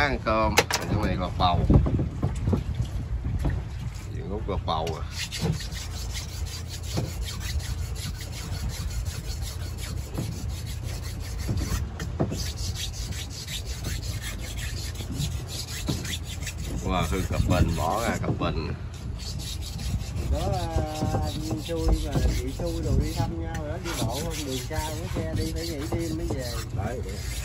ăn cơm. Cái này gọt bầu. Chuyện hút gọt bầu à. Wow, Hương cặp bình bỏ ra cặp bình. Đó anh xui mà chị xui đồ đi thăm nhau rồi đó, đi bộ không đường xa có xe đi phải nghỉ đêm mới về. Đấy.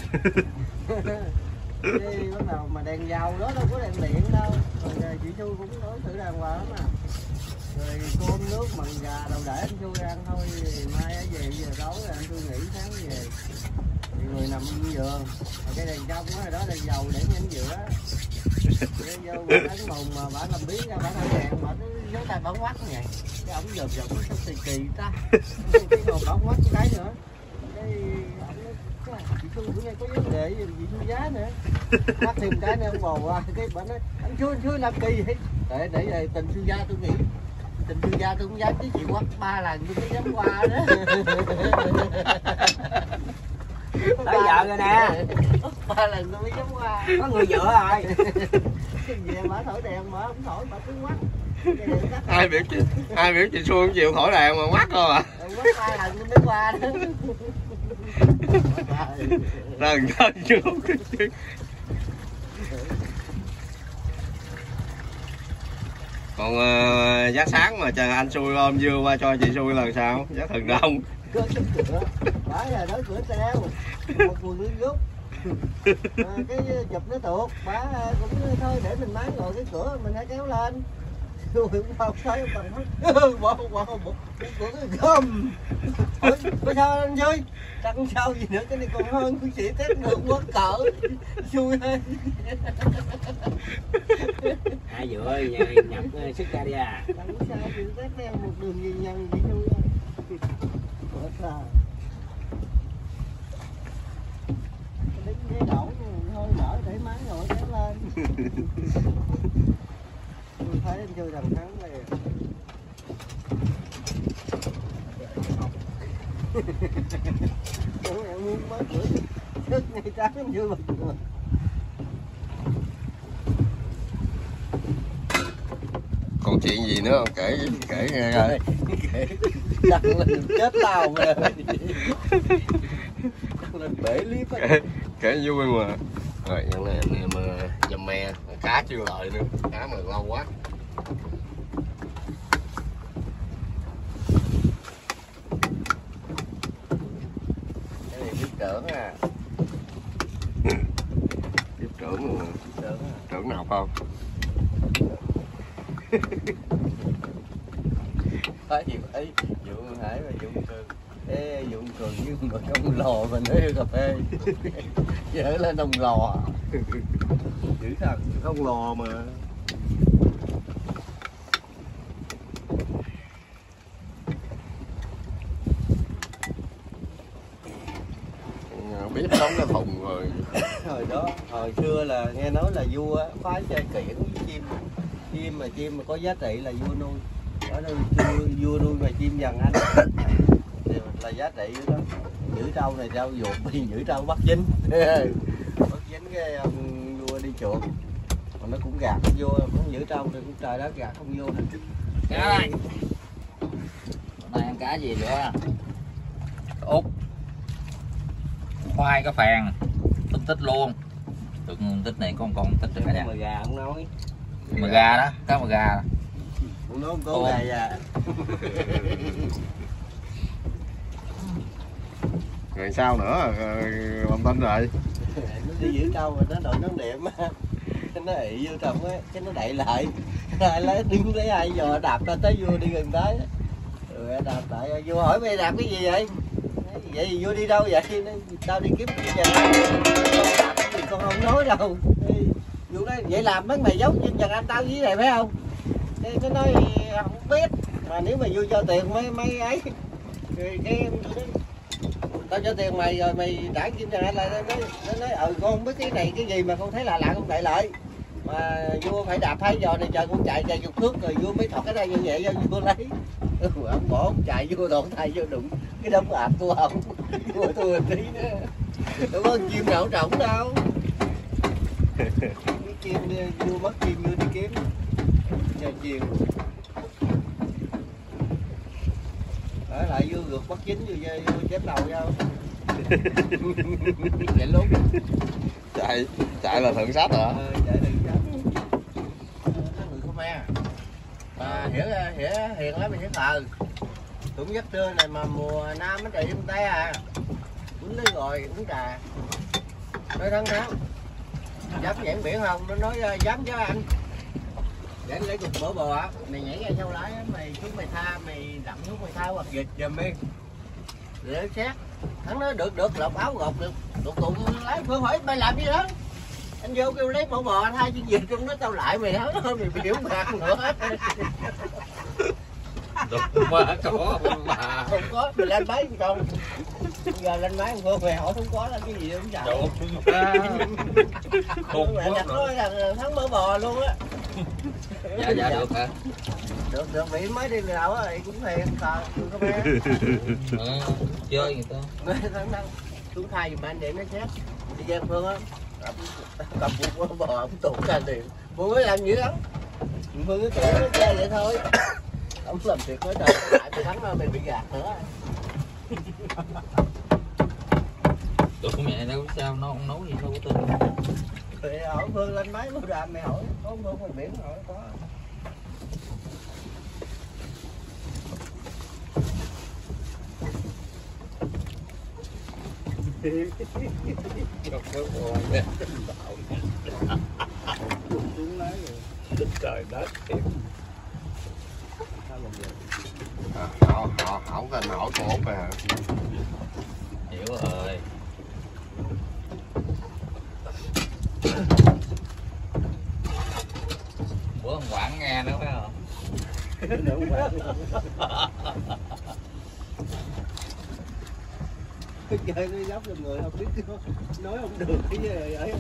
Cái bắt đầu mà đèn dầu đó đâu có đèn điện đâu. Rồi chị xui cũng đối xử đàng hoàng lắm à. Rồi cơm nước mặn gà đâu để anh xui ăn thôi, mai về giờ tối rồi anh xui nghỉ sáng về. Thì người nằm giường, cái đèn trong đó đèn dầu để nhanh giữa. Cái vô bà đánh mùng mà bà làm biến ra bà thổi đèn mà nó giấu tay bà quắt vậy, cái ổng dòm dòm nó kỳ kỳ ta, cái còn bà quắt cái nữa, cái ổng nói chị Xuân bữa nay có vấn đề gì chị Xuân giá nữa, quắt thêm cái nữa ông bồ qua, cái bà nói anh Xuân làm kỳ vậy, để tình Xuân gia tôi nghĩ tình Xuân gia tôi cũng dám chứ chị quắt 3 lần tôi mới dám qua đó. Tới vợ rồi nè. 3 lần tôi mới dám qua. Có người vợ rồi. Về bà thổi đèn mà không thổi bà cứ quắt. Ai biểu chị Xuân chịu thổi đèn mà quắt thôi à. Quắt 3 lần tôi mới qua đó. Lần thân chưa. Còn giá sáng mà chờ anh xui ôm dưa qua cho chị xui lần sau giá thần đông. Có chút cửa bả là đỡ cửa treo một quần lưng rút cái chụp nó tuột bả cũng thôi để mình máy ngồi cái cửa mình hãy kéo lên rồi cũng không thấy bằng hết bỏ cửa cái gom có sao anh chơi chẳng sao gì nữa cái này còn hơn của chị test ngược quá cỡ xui hơn. Ai vừa nhập sức ra đi à. Chẳng sao chị test theo một đường gì nhân gì xui đứng ghế đổ thôi đỡ để máy ngồi kéo lên. Tôi thấy anh chơi thằng thắng này. Em muốn mới cửa thức ngay trắng em chưa bật được. Còn chuyện gì nữa không kể nghe coi. Đặt lên chết tao mà. Lên bể clip Kể vui mà. Rồi lần này anh em dầm me cá chưa lợi nữa, cá mà lâu quá. Cái này biết trưởng à. Biết trưởng luôn. Trưởng nào không? Phải Dũng Hải và Dũng Cường. Ê, Dũng Cường như một ông lò mà nói cà phê. Dở lên ông lò. Dữ thần Không lò mà. Biết đóng cái thùng rồi. Hồi đó, hồi xưa là nghe nói là vua phái chơi kiển với chim mà có giá trị là vua nuôi. Đó vua nuôi mà chim dần anh là giá trị đó. Giữ trâu này trâu ruột đi giữ trâu bắt dính. Bắt dính cái ông vua đi chuột. Mà nó cũng gạt vô, cũng giữ trâu thì cũng trời đất gạt không vô hết. Cá ơi. Hôm nay ăn cá gì nữa? Út. Khoai cá phèn, tôm tích luôn. Được tôm tích này con tích được cả nhà. Mà gà không nói. Mà gà đó, cá mà gà. Không nói không có gà à. Rồi sao nữa? Làm tin rồi. Nó đi giữ trâu rồi nó đội nón điểm á. Nó ị vô trong á, cái nó đậy lại. Ai lấy đứng lấy ai giờ đạp ta tới vua đi gần tới. Rồi đạp lại vua hỏi mày đạp cái gì vậy? Vậy thì vua đi đâu vậy? Tao đi kiếm cái gì? Đạp cái gì con không nói đâu. Vua nói vậy làm mấy mày giấu trên Trần Anh tao dưới này phải không? Nó nói không biết. Mà nếu mà vua cho tiền mấy ấy. Rồi cái em nói tao cho tiền mày rồi mày trả kim Trần Anh lại. Nó nói con không biết cái này cái gì mà con thấy lạ con đậy lại. Mà vua phải đạp 2 giờ này chờ con chạy chục thước rồi vua mới thọt cái đây như vậy cho vua lấy. Ông bỏ ông chạy vô đụng tay vô đụng cái đống ạp của ông. Vua tôi tí nữa. Đâu có chim nào trọng đâu. Cái chim vua mất chim vô đi kiếm giờ chiều ở lại vô gượt bắt chính vô chém đầu nhau chạy lúc chạy là thượng sách hả? chạy đừng chết người Khmer mà hiền lắm mình hiển thờ cũng giấc trưa này mà mùa nam nó chạy trong tay à uống lấy rồi uống trà nói thắng dám nhảy biển không nó nói dám chứ anh để lấy cục mỡ bò mày nhảy ra sau lái mày xuống mày tha mày đậm xuống mày tha hoặc dịch giùm đi để xét thắng nói được lột áo gọt được tụng lái Phương hỏi mày làm gì đó anh vô kêu lấy mỡ bò thay chứ dịch trong đó tao lại mày đó mày biểu phạt nữa Đúng mà có mà không có mày lên máy không giờ lên máy không về hỏi không có là cái gì không chạy mẹ đặt nói là thắng mỡ bò luôn á dạ được hả được bị mới đi nào á cũng thiệt tờ không bé chơi người ta thắng xuống thay giùm anh để nó chết đi Giang Phương á cầm một mỡ bò cũng tụt ra tiền Phương mới làm gì đó Phương cứ kể nó chơi vậy thôi ông làm việc nói trời lại mày thắng mày bị gạt nữa được mẹ đâu sao nó không nấu gì đâu có tin thì hỏi Phương lên máy mua đàm mày hỏi có Phương ngoài biển hỏi có Trời đất thiệt. Họ không tên hỏi cô Út rồi hả? hiểu rồi bữa ông Quảng nghe nữa phải không chơi nó dốc cho người không biết nói không được cái gì vậy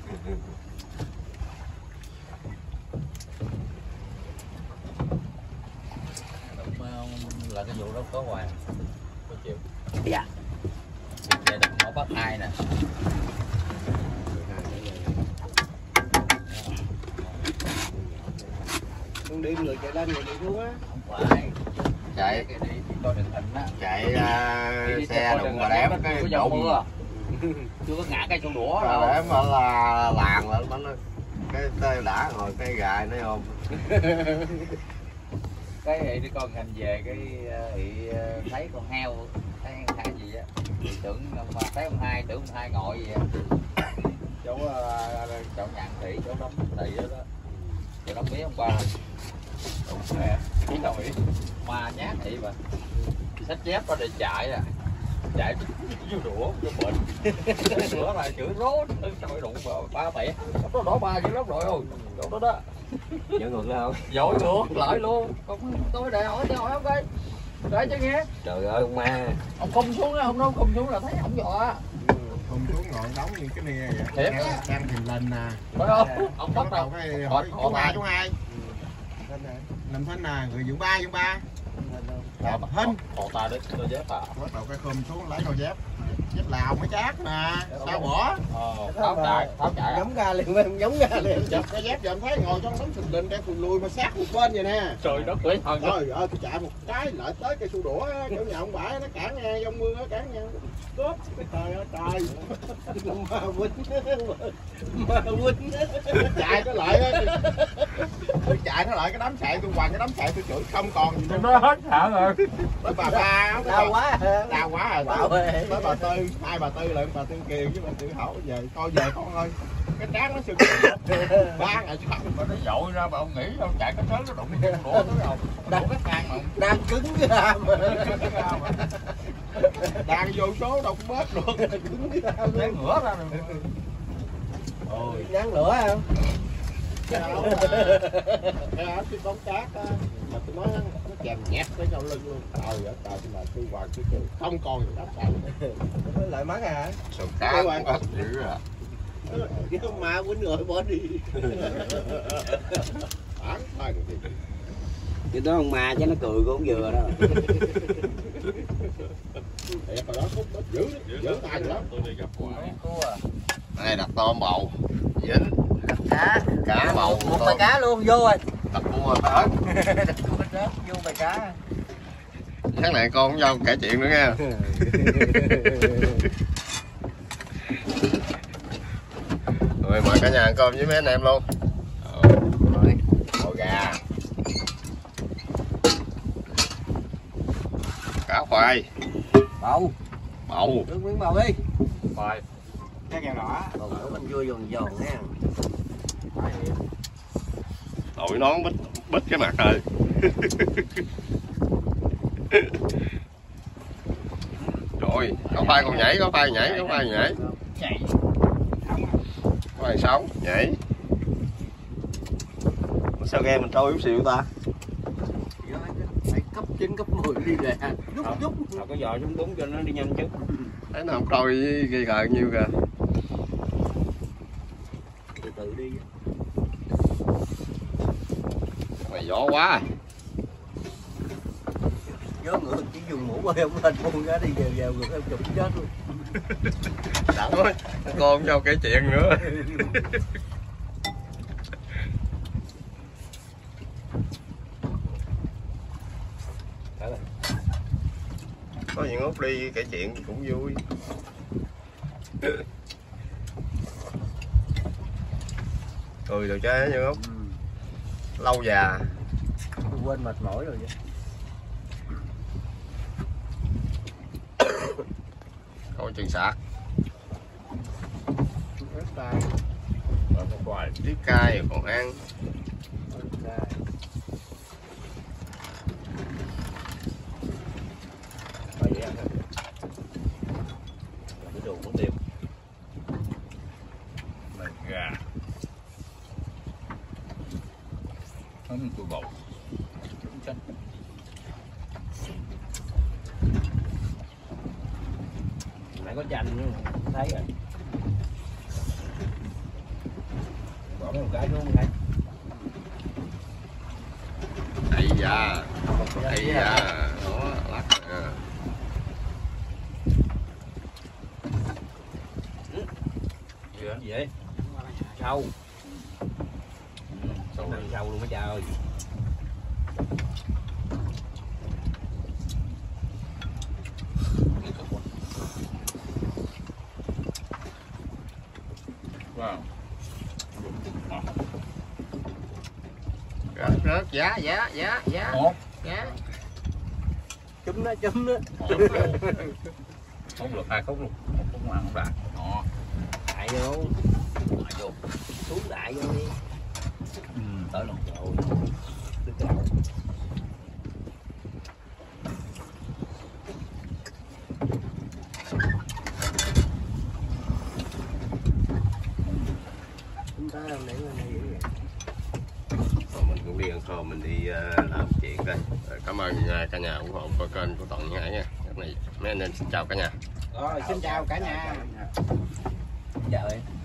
là cái vụ đó có hoài có chịu dạ gia đình họ bắt hai nè con đi người chạy lên người đi xuống á không phải Chạy cái đi coi đường hình á chạy xe đụng mà đếm cái đụng chưa có ngã cây sổ đũa rồi đâu đếm là làng lên nó cái tê đã rồi cái gài nó ôm cái thì đi con hành về cái thì thấy con heo thấy hai gì á tưởng mà thấy ông hai ngồi gì á chỗ nhạn thị chỗ đóng thị đó chỗ đóng mía ông ba chỉ nồi ma nhát thị mà xách dép ra để chạy vô đũa vô bệnh sửa lại chửi rốt trời đụng vào ba mẹ nó đổ ba chứ lắm rồi ôi chỗ đó đó dội ngược lại không dội ngược lại luôn không tôi để hỏi ông coi để cho nghe trời ơi ông ma ông không xuống á ông đâu không xuống là thấy ông dọa không xuống ngồi đóng như cái này vậy thiệt á đang hình lên nè phải không ông bắt đầu cái hỏi chú hai làm thế nào người dưỡng ba hình còn ta đấy tôi dép à bắt đầu cái khum xuống lấy đôi dép Lào mới chát nè sao bỏ tháo chạy giống ra liền em giống ra liền chụp cái dép giờ em thấy ngồi trong đống sình đình đang phùn lùi mà sát một bên vậy nè trời đất ơi thần trời ơi tôi chạy một cái lại tới cây su đũa chỗ nhà ông bãi nó cản nghe dông mưa nó cản nghe cướp trời ơi trời ma huynh chạy nó lại tôi chạy nó lại cái đám chạy tôi quằn cái đám chạy tôi chửi không còn gì nó hết sợ rồi tới bà ba đau quá rồi tới bà Tư hai bà Tư lại bà Tư Kiều với bà Tư Hậu về coi về con ơi cái trán nó sưng 3 ngày sau mà nó dội ra mà ông nghĩ ông chạy cái sớm nó đụng cái cổ nó đâu đụng cái thang mà đang cứng ra mà đang vô số đâu cũng bớt luôn lấy ngửa ra rồi ôi nhắn lửa không cái áo cái bóng cát á mà tôi nói nó kèm nhét với sau lưng luôn trời ơi trời là tôi hoàng tôi chửi không còn gì đáp chạy lại mắt à sườn cá cũng hết dữ à cái ma quýnh rồi bỏ đi bản thân gì cái đó ông ma chứ nó cười cũng vừa đó thiệt rồi đó khúc dữ tay rồi đó tôi đi gặp quả đây đặt tôm bầu dính Cá bầu một bài cá luôn vô rồi. tập mua tới Vô bài cá. tháng này con không vô kể chuyện nữa nha. Rồi mời cả nhà ăn cơm với mấy anh em luôn. Rồi. Bò gà, cá khoai, Bầu. bầu, Nước miếng bầu đi. Rồi. Cái kèo đỏ. Bầu của mình vui giòn giòn nha. đội nón bít cái mặt rồi. Rồi, có khoai còn nhảy, có khoai nhảy, có khoai nhảy. Chạy. Có khoai sống, nhảy. Sao ghe mình trôi chút xíu ta? Phải cấp 9, cấp 10 đi ra. Giúp giúp. Nào có giò xuống bún cho nó đi nhanh chút. Thấy nó không trôi ghi gờ nhiêu kìa. Từ từ đi. Mày gió quá. Gió ngựa chỉ dùng mũ bơi không lên buông ra đi vào ngược em chụp chết luôn. Đặng ơi, con cho kể chuyện nữa. Có những út đi kể chuyện cũng vui. Cười được chứ như út. Lâu già. Quên mệt mỏi rồi vậy. Coi chừng sạc. Hoài tiếp cay còn ăn. Rồi vậy ăn thôi. Cái đồ cũng tìm. Mày gà. Không cua bầu. Nãy có chanh nữa không thấy rồi. Bỏ một cái xuống đây. Ây da. Ây da. Đó, lắc. À. Gì vậy? Sâu. Sâu này sâu luôn mấy cha ơi. Wow. Rớt giá. Một. Giá. Chấm đó. Không được 2 khúc luôn. 1 khúc mà không đạt. Đó. Đại vô. Đại vô. Xuống đại vô đi. Tới luôn. Rồi. Đừng cạo. Chúng ta làm nãy là này vậy. Rồi mình cũng đi ăn cơm, mình đi làm chuyện đây. Rồi, cảm ơn cả nhà ủng hộ coi kênh của Toàn Hải nha. Cái này mấy anh em xin chào cả nhà. Rồi xin chào cả nhà. Chào em.